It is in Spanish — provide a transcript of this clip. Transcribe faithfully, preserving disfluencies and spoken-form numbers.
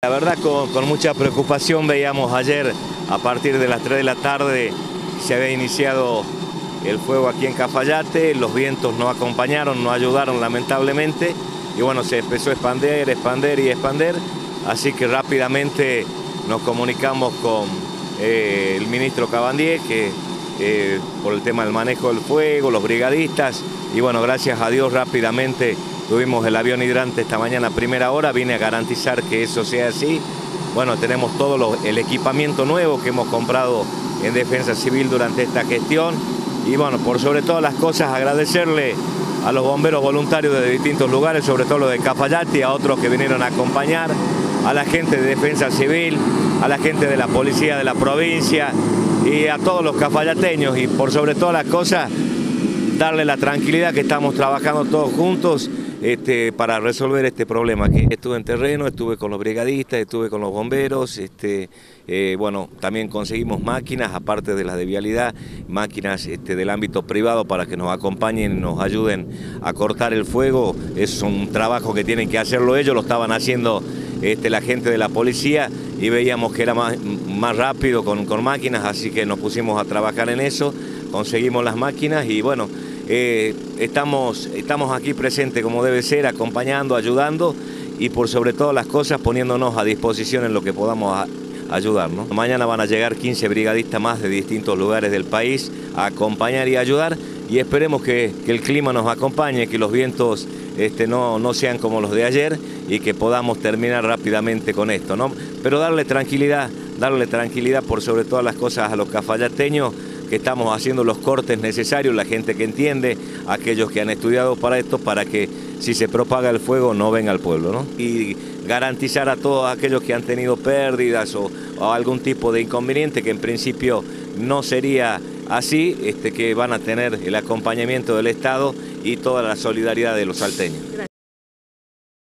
La verdad con, con mucha preocupación veíamos ayer a partir de las tres de la tarde se había iniciado el fuego aquí en Cafayate, los vientos no acompañaron, no ayudaron lamentablemente y bueno, se empezó a expandir, expandir y expandir, así que rápidamente nos comunicamos con eh, el ministro Cabandier, que eh, por el tema del manejo del fuego, los brigadistas, y bueno, gracias a Dios rápidamente tuvimos el avión hidrante esta mañana a primera hora, vine a garantizar que eso sea así. Bueno, tenemos todo lo, el equipamiento nuevo que hemos comprado en Defensa Civil durante esta gestión. Y bueno, por sobre todas las cosas agradecerle a los bomberos voluntarios de distintos lugares, sobre todo los de Cafayate y a otros que vinieron a acompañar, a la gente de Defensa Civil, a la gente de la policía de la provincia y a todos los cafayateños. Y por sobre todas las cosas, darle la tranquilidad que estamos trabajando todos juntos Este, para resolver este problema. Aquí estuve en terreno, estuve con los brigadistas, estuve con los bomberos, este, eh, bueno, también conseguimos máquinas, aparte de las de vialidad, máquinas este, del ámbito privado para que nos acompañen, nos ayuden a cortar el fuego. Es un trabajo que tienen que hacerlo ellos, lo estaban haciendo este, la gente de la policía y veíamos que era más, más rápido con, con máquinas, así que nos pusimos a trabajar en eso, conseguimos las máquinas y bueno, Eh, estamos, estamos aquí presentes como debe ser, acompañando, ayudando y por sobre todas las cosas poniéndonos a disposición en lo que podamos a, ayudar, ¿no? Mañana van a llegar quince brigadistas más de distintos lugares del país a acompañar y ayudar y esperemos que, que el clima nos acompañe, que los vientos este, no, no sean como los de ayer y que podamos terminar rápidamente con esto, ¿no? Pero darle tranquilidad, darle tranquilidad por sobre todas las cosas a los cafayateños, que estamos haciendo los cortes necesarios, la gente que entiende, aquellos que han estudiado para esto, para que si se propaga el fuego no venga al pueblo, ¿no? Y garantizar a todos aquellos que han tenido pérdidas o, o algún tipo de inconveniente, que en principio no sería así, este, que van a tener el acompañamiento del Estado y toda la solidaridad de los salteños.